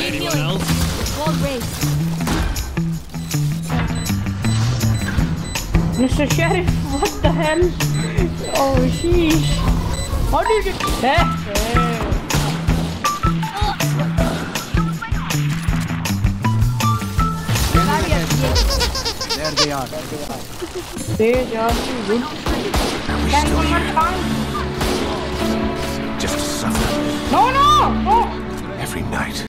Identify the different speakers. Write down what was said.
Speaker 1: Anyone else?
Speaker 2: Wall race.
Speaker 3: Mr. Sheriff, what the hell? Oh, sheesh. How did you get...
Speaker 4: There they are.
Speaker 3: They are good. Can you not find?
Speaker 4: Just suffer
Speaker 3: No, no! No!
Speaker 4: every night.